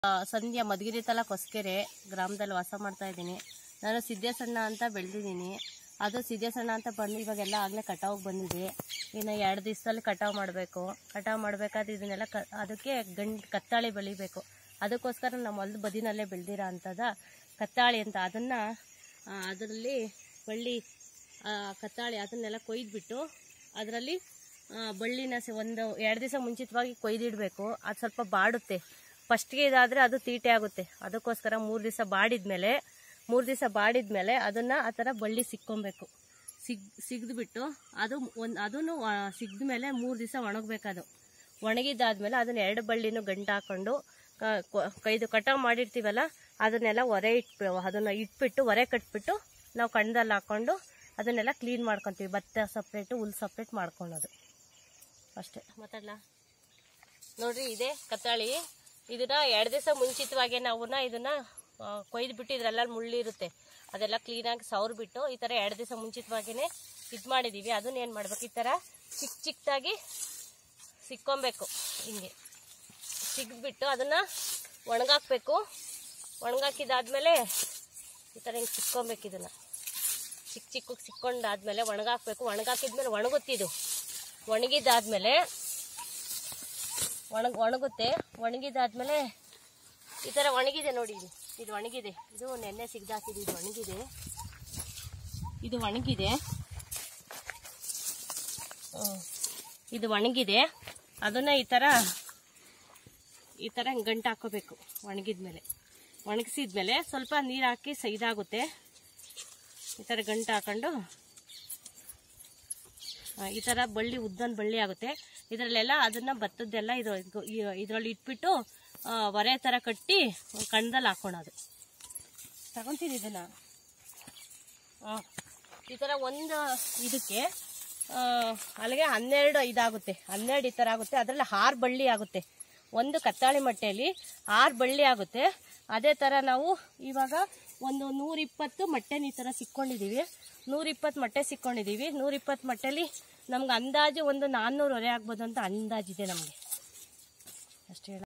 ಸಂಧ್ಯಾ ಮಧುಗಿರಿ ತಾಲೂಕು ಹೊಸಕೆರೆ ಗ್ರಾಮದಲ್ಲಿ ವಾಸ ಮಾಡ್ತಾ ಇದ್ದೀನಿ. ನಾನು ಸಿದ್ದೇಸಣ್ಣ ಅಂತ ಬೆಳೆದಿದ್ದೀನಿ. ಅದು ಸಿದ್ದೇಸಣ್ಣ ಅಂತ ಬಂದು ಇವಾಗೆಲ್ಲ ಆಗಲೇ ಕಟಾವು ಬಂದಿದೆ. ಇನ್ನು 2 ದಿವಸದಲ್ಲಿ ಕಟಾವು ಮಾಡಬೇಕು. ಕಟಾವು ಮಾಡಬೇಕಾದ್ರೆ ಇದನ್ನೆಲ್ಲ ಅದಕ್ಕೆ ಕತ್ತಾಳಿ ಬೆಳಿಬೇಕು. ಅದಕ್ಕೋಸ್ಕರ ನಮ್ಮ ಹೊಲದ ಬದಿನಲ್ಲೇ ಬೆಳೆದಿರೋ ಅಂಥದ್ದು ಕತ್ತಾಳಿ ಅಂತ, ಅದರಲ್ಲಿ ಬಳ್ಳಿ ಕತ್ತಾಳಿ ಅದನ್ನೆಲ್ಲ ಕೊಯ್ದುಬಿಟ್ಟು ಅದರಲ್ಲಿ ಬಳ್ಳಿನ ಒಂದು 2 ದಿವಸ ಮುಂಚಿತವಾಗಿ ಕೊಯ್ದಿಡಬೇಕು. ಅದು ಸ್ವಲ್ಪ ಬಾಡುತ್ತೆ. ಫಸ್ಟ್ಗೆ ಇದಾದರೆ ಅದು ತೀಟೆ ಆಗುತ್ತೆ. ಅದಕ್ಕೋಸ್ಕರ 3 ದಿವಸ ಬಾಡಿದ್ಮೇಲೆ ಅದನ್ನು ಆ ಥರ ಬಳ್ಳಿ ಸಿಕ್ಕೊಬೇಕು. ಸಿಗ್ದುಬಿಟ್ಟು ಅದನ್ನು ಸಿಗ್ದ ಮೇಲೆ 3 ದಿವಸ ಒಣಗಬೇಕದು. ಒಣಗಿದ್ದಾದ್ಮೇಲೆ ಅದನ್ನ 2 ಬಳ್ಳಿನೂ ಗಂಟು ಹಾಕ್ಕೊಂಡು ಕಟಾವು ಮಾಡಿರ್ತೀವಲ್ಲ ಅದನ್ನೆಲ್ಲ ಅದನ್ನು ಇಟ್ಬಿಟ್ಟು ಒರೆ ಕಟ್ಬಿಟ್ಟು ನಾವು ಕಣ್ಣದಲ್ಲಿ ಹಾಕ್ಕೊಂಡು ಅದನ್ನೆಲ್ಲ ಕ್ಲೀನ್ ಮಾಡ್ಕೊತೀವಿ. ಭತ್ತ ಸಪ್ರೇಟು ಹುಲ್ಲು ಸಪ್ರೇಟ್ ಮಾಡ್ಕೊಳೋದು ಅಷ್ಟೇ. ಮಾತಾಡಲ್ಲ ನೋಡ್ರಿ, ಇದೇ ಕತ್ತಾಳಿ. ಇದನ್ನ 2 ದಿವಸ ಮುಂಚಿತವಾಗಿ ನಾವು ಇದನ್ನ ಕೊಯ್ದುಬಿಟ್ಟು ಇದರೆಲ್ಲ ಮುಳ್ಳಿರುತ್ತೆ ಅದೆಲ್ಲ ಕ್ಲೀನಾಗಿ ಸವರ್ಬಿಟ್ಟು ಈ ಥರ 2 ದಿವಸ ಮುಂಚಿತವಾಗಿಯೇ ಇದು ಮಾಡಿದ್ದೀವಿ. ಅದನ್ನ ಏನು ಮಾಡ್ಬೇಕು, ಈ ಥರ ಚಿಕ್ಕದಾಗಿ ಸಿಕ್ಕೊಬೇಕು. ಹಿಂಗೆ ಸಿಗ್ಬಿಟ್ಟು ಅದನ್ನು ಒಣಗಾಕಬೇಕು. ಒಣಗಾಕಿದಾದ್ಮೇಲೆ ಈ ಥರ ಹಿಂಗೆ ಸಿಕ್ಕೊಬೇಕು. ಇದನ್ನು ಚಿಕ್ಕಗೆ ಸಿಕ್ಕೊಂಡಾದ್ಮೇಲೆ ಒಣಗಾಕಬೇಕು. ಒಣಗಾಕಿದ್ಮೇಲೆ ಒಣಗುತ್ತಿದು. ಒಣಗಿದಾದ್ಮೇಲೆ ಒಣಗಿದಾದ್ಮೇಲೆ ಈ ಥರ ಒಣಗಿದೆ ನೋಡಿ. ಇದು ಒಣಗಿದೆ. ಇದು ನೆನ್ನೆ ಸಿಗ್ದಾಕಿದ್ದು. ಇದು ಒಣಗಿದೆ. ಅದನ್ನು ಈ ಥರ ಗಂಟು ಹಾಕೋಬೇಕು. ಒಣಗಿಸಿದ್ಮೇಲೆ ಸ್ವಲ್ಪ ನೀರು ಹಾಕಿ ಇದಾಗುತ್ತೆ. ಈ ಥರ ಗಂಟು ಹಾಕೊಂಡು ಈ ಥರ ಬಳ್ಳಿ ಉದ್ದನ್ ಬಳ್ಳಿ ಆಗುತ್ತೆ. ಇದರಲ್ಲೆಲ್ಲ ಅದನ್ನು ಭತ್ತದ್ದೆಲ್ಲ ಇದರಲ್ಲಿ ಇಟ್ಬಿಟ್ಟು ಒರೆ ಥರ ಕಟ್ಟಿ ಕಣ್ಣದಲ್ಲಿ ಹಾಕೋಣದು. ತಗೊತೀನಿ ಇದನ್ನು. ಈ ಥರ ಒಂದು ಇದಕ್ಕೆ ಅಲ್ಲಿಗೆ 12 ಇದಾಗುತ್ತೆ. 12 ಈ ಥರ ಆಗುತ್ತೆ. ಅದರಲ್ಲಿ 6 ಬಳ್ಳಿ ಆಗುತ್ತೆ. ಒಂದು ಕತ್ತಾಳಿ ಮಟ್ಟೆಯಲ್ಲಿ 6 ಬಳ್ಳಿ ಆಗುತ್ತೆ. ಅದೇ ಥರ ನಾವು ಇವಾಗ ಒಂದು 120 ಮಟ್ಟೆನ ಈ ಥರ ಸಿಕ್ಕೊಂಡಿದ್ದೀವಿ. 120 ಮಟ್ಟೆ ಸಿಕ್ಕೊಂಡಿದ್ದೀವಿ. 120 ಮಟ್ಟೆಯಲ್ಲಿ ನಮ್ಗೆ ಅಂದಾಜು ಒಂದು 400 ಒರೆ ಆಗ್ಬೋದು ಅಂತ ಅಂದಾಜಿದೆ ನಮಗೆ. ಅಷ್ಟೇ.